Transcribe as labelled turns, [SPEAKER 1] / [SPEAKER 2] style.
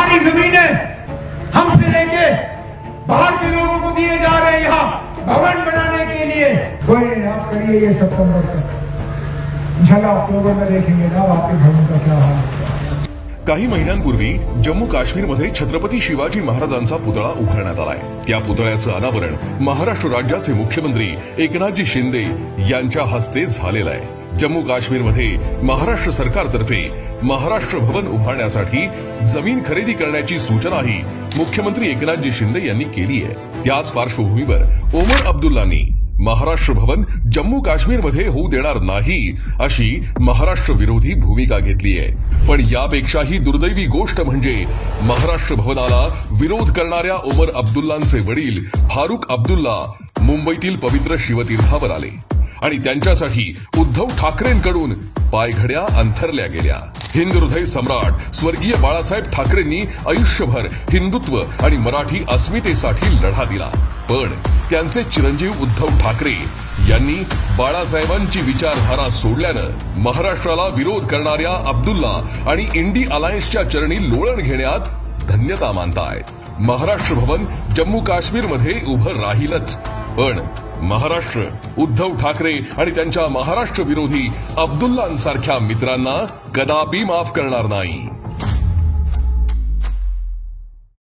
[SPEAKER 1] हमारी जमीनें हमसे लेके बाहर के लोगों को दिए जा रहे हैं यहाँ भवन बनाने के लिए। कोई आप करिए ये सितंबर तक, इंशाल्लाह अक्टूबर में देखेंगे ना आपके भवन का क्या हाल है।
[SPEAKER 2] काही महिन्यांपूर्वी जम्मू काश्मीरमध्ये छत्रपती शिवाजी महाराजांचा पुतळा उभारण्यात आलाय। त्या पुतळ्याचं अनावरण महाराष्ट्र राज्याचे मुख्यमंत्री एकनाथजी शिंदे यांच्या हस्ते झालेलं आहे। जम्मू काश्मीरमध्ये महाराष्ट्र सरकारतर्फे महाराष्ट्र भवन उभारण्यासाठी जमीन खरेदी करण्याची सूचनाही मुख्यमंत्री एकनाथजी शिंदे यांनी केली आहे। त्याच पार्श्वभूमीवर ओमर अब्दुल्लांनी महाराष्ट्र भवन जम्मू काश्मीरमध्ये होऊ देणार नाही अशी महाराष्ट्र विरोधी भूमिका घेतली आहे। पण यापेक्षाही दुर्दैवी गोष्ट म्हणजे महाराष्ट्र भवनाला विरोध करणाऱ्या ओमर अब्दुल्लांचे वडील फारुख अब्दुल्ला मुंबईतील पवित्र शिवतीर्थावर आले आणि त्यांच्यासाठी उद्धव ठाकरेंकडून पायघड्या अंथरल्या गेल्या। हिंद हृदय सम्राट स्वर्गीय बाळासाहेब ठाकरेंनी आयुष्यभर हिंदुत्व आणि मराठी अस्मितेसाठी लढा दिला, पण त्यांचे चिरंजीव उद्धव ठाकरे यांनी बाळासाहेबांची विचारधारा सोडल्यानं महाराष्ट्राला विरोध करणाऱ्या अब्दुल्ला आणि इंडी अलायन्सच्या चरणी लोळण घेण्यात धन्यता मानतायत। महाराष्ट्र भवन जम्मू काश्मीरमध्ये उभं राहीलच, पण महाराष्ट्र उद्धव ठाकरे आणि त्यांच्या महाराष्ट्र विरोधी अब्दुल्लांसारख्या मित्रांना कदापि माफ करणार नाही।